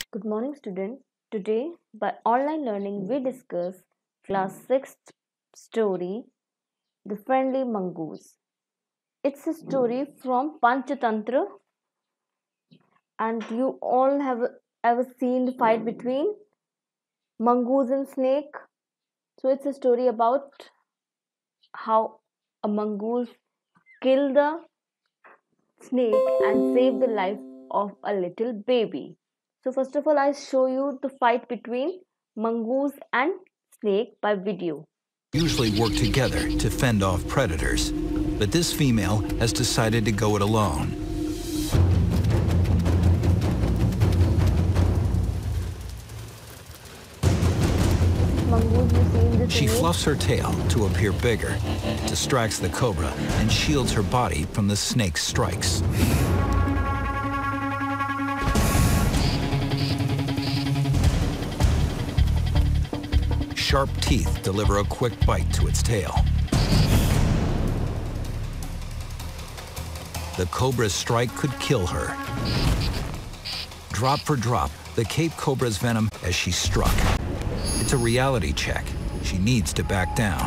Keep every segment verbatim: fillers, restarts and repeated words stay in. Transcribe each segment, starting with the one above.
Good morning, students. Today, by online learning, we discuss class sixth story, The Friendly Mongoose. It's a story from Panchatantra, and you all have ever seen the fight between mongoose and snake. So, it's a story about how a mongoose killed the snake and saved the life of a little baby. So, first of all, I show you the fight between mongoose and snake by video. Usually work together to fend off predators, but this female has decided to go it alone. Mongoose you see in this She image. fluffs her tail to appear bigger, distracts the cobra, and shields her body from the snake's strikes. Sharp teeth deliver a quick bite to its tail. The cobra's strike could kill her. Drop for drop, the Cape Cobra's venom as she struck. It's a reality check. She needs to back down.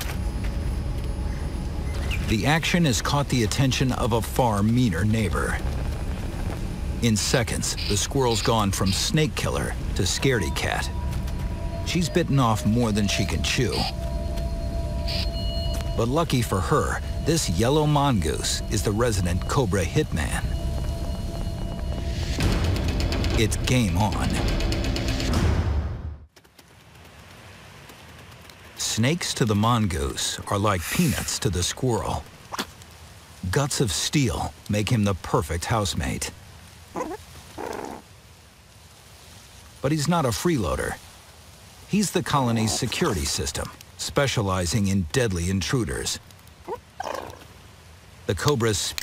The action has caught the attention of a far meaner neighbor. In seconds, the squirrel's gone from snake killer to scaredy cat. She's bitten off more than she can chew. But lucky for her, this yellow mongoose is the resident cobra hitman. It's game on. Snakes to the mongoose are like peanuts to the squirrel. Guts of steel make him the perfect housemate. But he's not a freeloader. He's the colony's security system, specializing in deadly intruders. The cobra's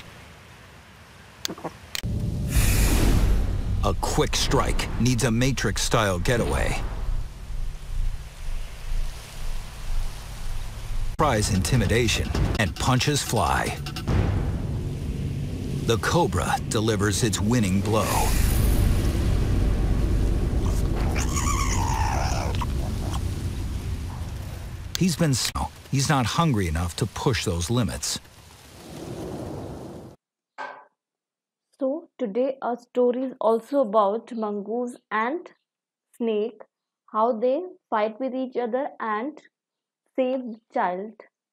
a quick strike needs a Matrix-style getaway. Tries intimidation, and punches fly. The cobra delivers its winning blow. He's been slow. He's not hungry enough to push those limits. So today our story is also about mongoose and snake, how they fight with each other and save the child.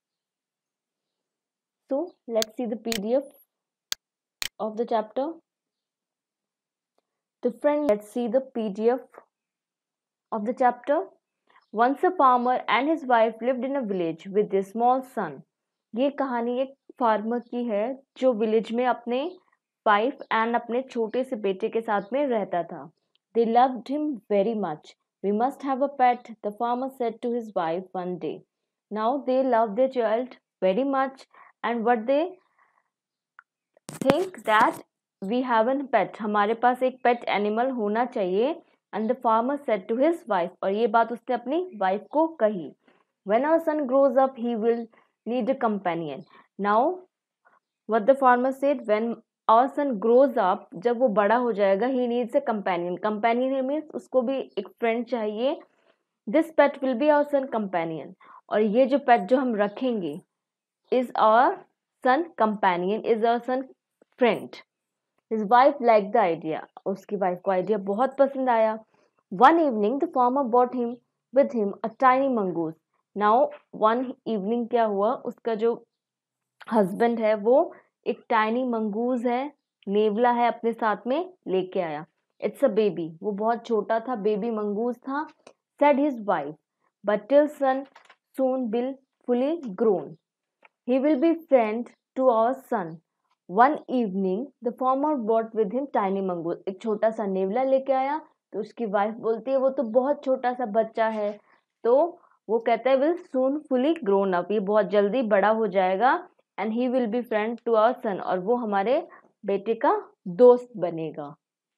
So let's see the P D F of the chapter. The friend, let's see the P D F of the chapter. Once a farmer and his wife lived in a village with their small son. ये कहानी एक farmer की है जो village में अपने wife and अपने छोटे से बेटे के साथ में रहता था. They loved him very much. We must have a pet, the farmer said to his wife one day. Now they love their child very much and what they think that we have a pet. हमारे पास एक pet animal होना चाहिए. And the farmer said to his wife, और ये बात उसने अपनी wife को कही. When our son grows up, he will need a companion. Now, what the farmer said, when our son grows up, जब वो बड़ा हो जाएगा, he needs a companion. Companion means उसको भी एक friend चाहिए. This pet will be our son companion. और ये जो pet जो हम रखेंगे is our son companion, is our son friend. His wife liked the idea. उसकी वाइफ को आइडिया बहुत पसंद आया. One evening, the farmer brought him with him a tiny mongoose. Now, one evening क्या हुआ? उसका जो husband है वो एक tiny mongoose है, नेवला है, अपने साथ में लेके आया. It's a baby. वो बहुत छोटा था, baby mongoose था. Said his wife, but till son soon will fully grown. He will be friend to our son. One evening, the farmer brought with him tiny mongoose. एक छोटा सा नेवला लेके आया. तो उसकी वाइफ बोलती है वो तो बहुत छोटा सा बच्चा है. तो वो कहता है will soon fully grown up. ये बहुत जल्दी बड़ा हो जाएगा. And he will be friend to our son. और वो हमारे बेटे का दोस्त बनेगा.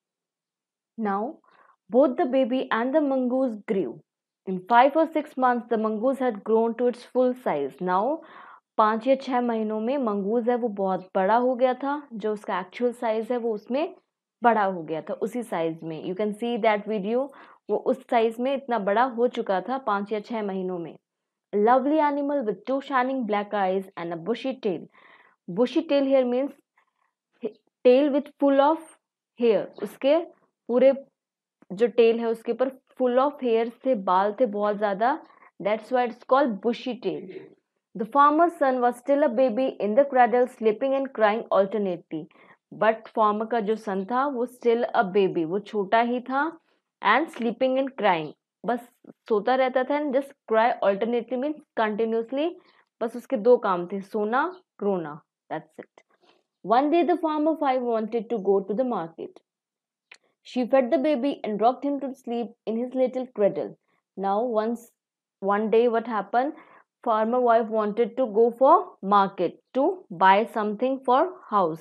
Now, both the baby and the mongoose grew. In five or six months, the mongoose had grown to its full size. Now, पाँच या छः महीनों में मंगूज है वो बहुत बड़ा हो गया था. जो उसका एक्चुअल साइज है वो उसमें बड़ा हो गया था उसी साइज में. You can see that video. वो उस साइज में इतना बड़ा हो चुका था पाँच या छह महीनों में. Lovely animal with two shining black eyes and a bushy tail. Bushy tail here means tail with full of hair. उसके पूरे जो tail है उसके ऊपर full of hairs थे, बाल थे बहुत ज़्यादा. That's why it's called bushy tail. The farmer's son was still a baby in the cradle, sleeping and crying alternately. But farmer का जो son था वो still a baby, वो छोटा ही था and sleeping and crying. बस सोता रहता था and just cry alternately means continuously. बस उसके दो काम थे, सोना, रोना. That's it. One day the farmer wife wanted to go to the market. She fed the baby and rocked him to sleep in his little cradle. Now once one day what happened? Farmer wife wanted to go for market to buy something for house.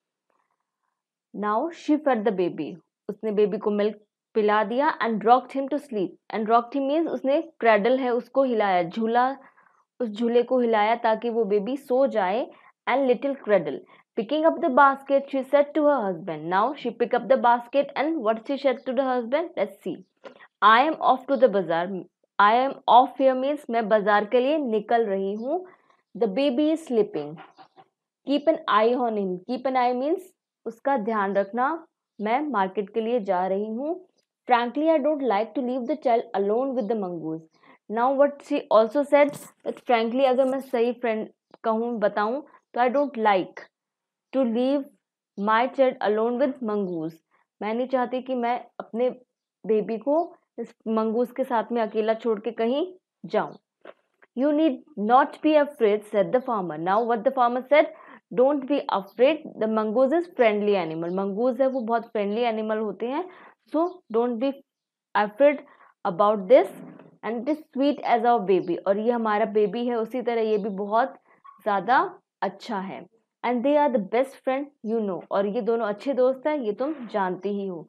Now she fed the baby. उसने baby को milk पिला दिया and rocked him to sleep. And rocked him means उसने cradle है उसको हिलाया, झूला, उस झूले को हिलाया ताकि वो बेबी सो जाए. And little cradle. Picking up the basket, she said to her husband. Now she picked up the basket and what she said to the husband? Let's see. I am off to the bazaar. I am off here means मैं बाजार के लिए निकल रही हूँ. The baby is sleeping. Keep an eye on him. Keep an eye means उसका ध्यान रखना. मैं मार्केट के लिए जा रही हूँ. Frankly, I don't like to leave the child alone with the mongoose. Now what she also said that frankly अगर मैं सही friend कहूँ बताऊँ तो I don't like to leave my child alone with mongoose. मैं नहीं चाहती कि मैं अपने बेबी को इस मंगूस के साथ में अकेला छोड़ के कहीं जाऊं. You need not be afraid, said the farmer. Now what the farmer said? Don't be afraid. The mongoose is friendly animal. Mongoose है वो बहुत friendly animal होते हैं. So don't be afraid about this. And it is sweet as our baby. और ये हमारा baby है उसी तरह ये भी बहुत ज़्यादा अच्छा है. And they are the best friend you know. और ये दोनों अच्छे दोस्त हैं ये तुम जानते ही हो.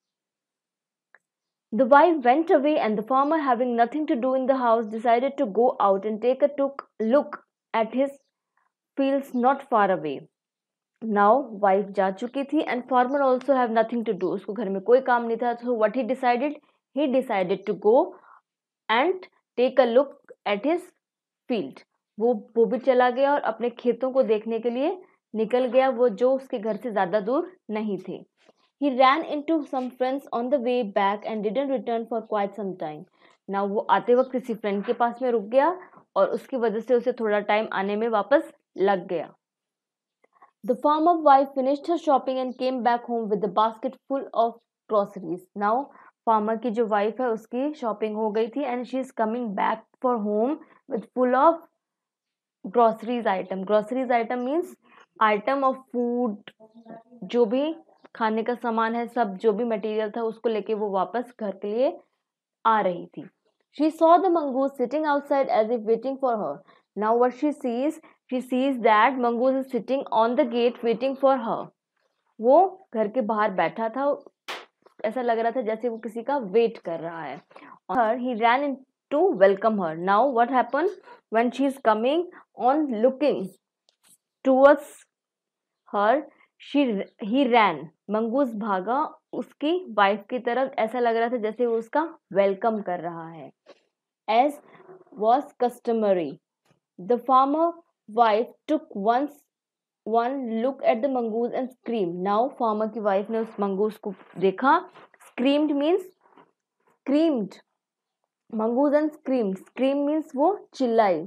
The wife went away and the farmer, having nothing to do in the house, decided to go out and take a look at his fields not far away. Now wife जा चुकी थी and farmer also have nothing to do. उसको घर में कोई काम नहीं था. So what he decided? He decided to go and take a look at his field. वो वो भी चला गया और अपने खेतों को देखने के लिए निकल गया वो जो उसके घर से ज़्यादा दूर नहीं थे. He ran into some friends on the way back and didn't return for quite some time. Now वो आते वक्त किसी फ्रेंड के पास में रुक गया और उसकी वजह से उसे थोड़ा टाइम आने में वापस लग गया. The farmer wife finished her shopping and came back home with the basket full of groceries. Now farmer की जो wife है उसकी shopping हो गई थी and she is coming back for home with full of groceries item. Groceries item means item of food. जो भी खाने का सामान है सब जो भी मटेरियल था उसको लेके वो वापस घर के लिए आ रही थी. She saw the mongoose sitting outside as if waiting for her. Now what she sees? She sees that mongoose is sitting on the gate waiting for her. वो घर के बाहर बैठा था. ऐसा लग रहा था जैसे वो किसी का वेट कर रहा है. Her, he ran in to welcome her. Now what happened when she is coming on looking towards her? She he ran. Mongoose भागा उसकी वाइफ की तरफ. ऐसा लग रहा था जैसे वो उसका वेलकम कर रहा है. As was customary, the farmer wife took once one look at the mongoose and screamed. Now farmer की वाइफ ने उस मंगूस को देखा. Screamed means screamed. Mongoose and screamed. Scream means वो चिल्लाई.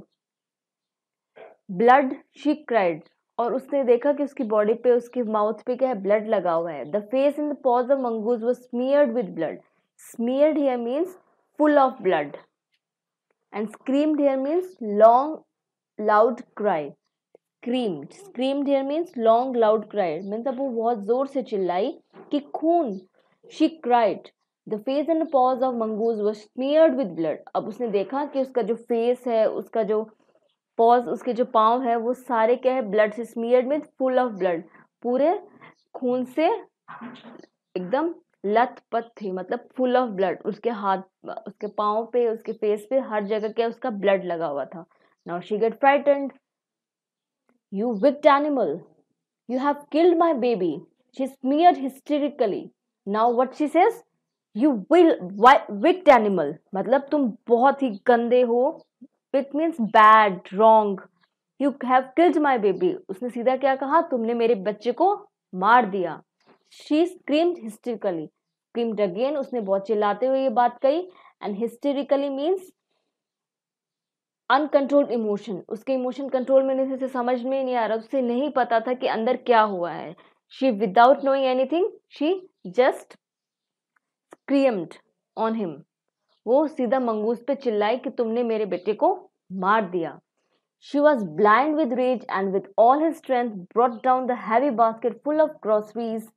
Blood, she cried. और उसने देखा कि उसकी बॉडी पे उसकी माउथ पे क्या है ब्लड लगा हुआ है. The face and the paws of mongoose was smeared with blood. Smeared here means full of blood. And screamed here means long loud cry. Screamed. Screamed here means long loud cry. मतलब वो बहुत जोर से चिल्लाई कि खून. She cried. The face and the paws of mongoose was smeared with blood. अब उसने देखा कि उसका जो फेस है उसका जो पॉज उसके जो पाँव है वो सारे क्या है ब्लड से. Smeared means full of blood. पूरे खून से एकदम लथपथ थी मतलब फुल ऑफ ब्लड. उसके हाथ उसके पाँव पे उसके फेस पे हर जगह क्या उसका ब्लड लगा हुआ था. Now she get frightened. You wicked animal, you have killed my baby, She smeared hysterically. Now what she says? You will wicked animal. मतलब तुम बहुत ही गंदे हो. Wicked means bad, wrong. You have killed my baby. उसने सीधा क्या कहा? तुमने मेरे बच्चे को मार दिया. She screamed hysterically. Screamed again. उसने बहुत चिल्लाते हुए ये बात कही. And hysterically means uncontrolled emotion. उसके इमोशन कंट्रोल में नहीं थे, समझ में नहीं आ रहा, उसे नहीं पता था कि अंदर क्या हुआ है. She without knowing anything she just screamed on him. वो सीधा मंगूस पे चिल्लाई कि तुमने मेरे बेटे को मार दिया. She was blind with rage and with all his strength brought down the heavy basket full of groceries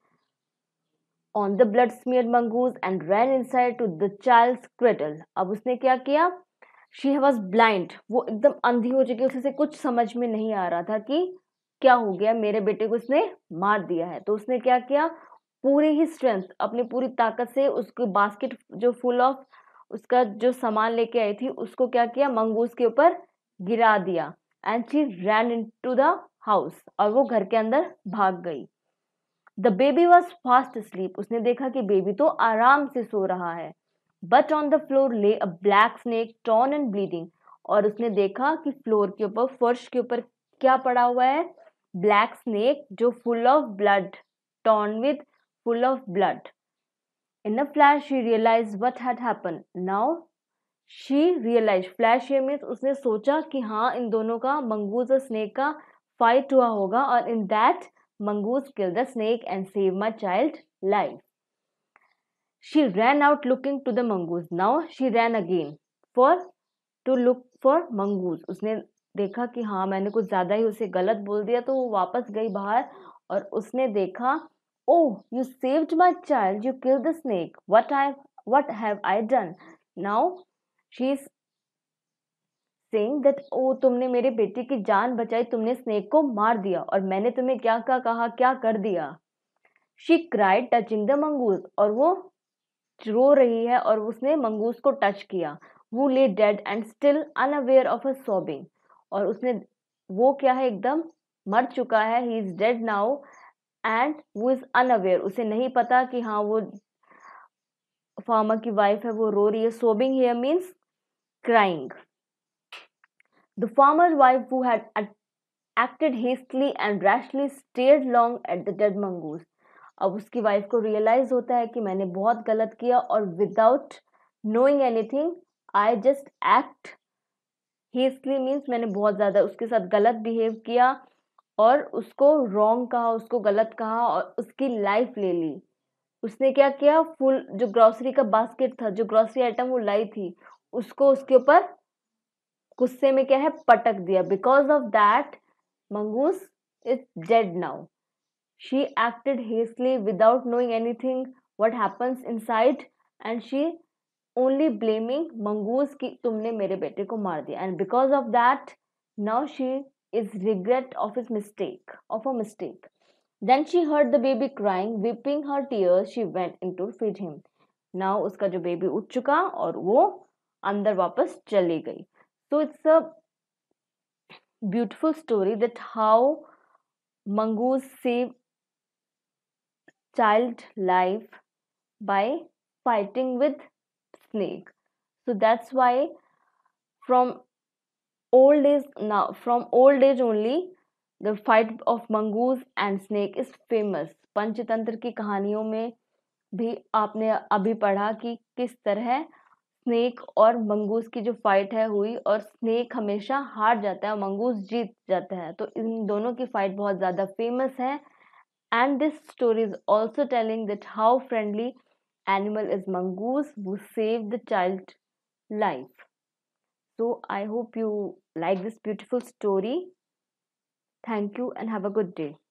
on the blood smeared mongoose and ran inside to the child's cradle. अब उसने क्या किया? She was blind. वो एकदम अंधी हो चुकी, उसे कुछ समझ में नहीं आ रहा था कि क्या हो गया, मेरे बेटे को उसने मार दिया है. तो उसने क्या किया? पूरी ही स्ट्रेंथ, अपनी पूरी ताकत से उसको बास्केट जो फुल ऑफ उसका जो सामान लेके आई थी उसको क्या किया? मंगूस के ऊपर गिरा दिया. And she ran into the house. और वो घर के अंदर भाग गई. The baby was fast asleep. उसने देखा कि बेबी तो आराम से सो रहा है. But on the floor lay a black snake torn and bleeding. और उसने देखा कि फ्लोर के ऊपर, फर्श के ऊपर क्या पड़ा हुआ है? ब्लैक स्नेक जो full of blood, torn with full of blood. In a flash she realized what had happened. Now she realized. Flash here means उसने सोचा कि हाँ इन दोनों का, मंगूस और स्नेक का फाइट हुआ होगा, और in that mongoose killed the snake and saved my child life. She ran out looking to the mongoose. Now she ran again for to look for mongoose. उसने देखा कि हाँ मैंने कुछ ज़्यादा ही उसे गलत बोल दिया, तो वो वापस गई बाहर और उसने देखा, oh you saved my child, you killed the snake. What I what have I done? Now she is saying that oh तुमने मेरे बेटे की जान बचाई, तुमने स्नेक को मार दिया, और मैंने तुम्हें क्या क्या कहा, क्या कर दिया. She cried touching the mongoose. और वो रो रही है और उसने मंगूस को टच किया. वो lay dead and still unaware of a sobbing. और उसने, वो क्या है, एकदम मर चुका है. He is dead now and वो इज अनअवेयर. उसे नहीं पता कि हाँ वो फार्मर की वाइफ है, वो रो रही है. Sobbing here means crying. The farmer wife who had acted hastily and rashly stared long at the dead mongoose. अब उसकी वाइफ को रियलाइज होता है कि मैंने बहुत गलत किया, और without knowing anything I just act hastily means मैंने बहुत ज़्यादा उसके साथ गलत बिहेव किया और उसको रॉन्ग कहा, उसको गलत कहा और उसकी लाइफ ले ली. उसने क्या किया? फुल जो ग्रॉसरी का बास्केट था, जो ग्रॉसरी आइटम वो लाई थी, उसको उसके ऊपर गुस्से में क्या है, पटक दिया. Because of that mongoose is dead now. She acted hastily without knowing anything what happens inside, and she only blaming mongoose कि तुमने मेरे बेटे को मार दिया. And because of that, now she is regret of his mistake, of a mistake. Then she heard the baby crying, weeping her tears. She went in to feed him. Now उसका जो baby उठ चुका और वो अंदर वापस चली गई. So it's a beautiful story that how mongoose save child life by fighting with snake. So that's why from old age now from old age only the fight of mongoose and snake is famous. Panchatantra की कहानियों में भी आपने अभी पढ़ा कि किस तरह स्नेक और मंगूस की जो फाइट है हुई, और स्नेक हमेशा हार जाता है और मंगूस जीत जाता है. तो इन दोनों की फाइट बहुत ज़्यादा फेमस है. And this story is also telling that how friendly animal is mongoose who saved the child life. So I hope you like this beautiful story. Thank you and have a good day.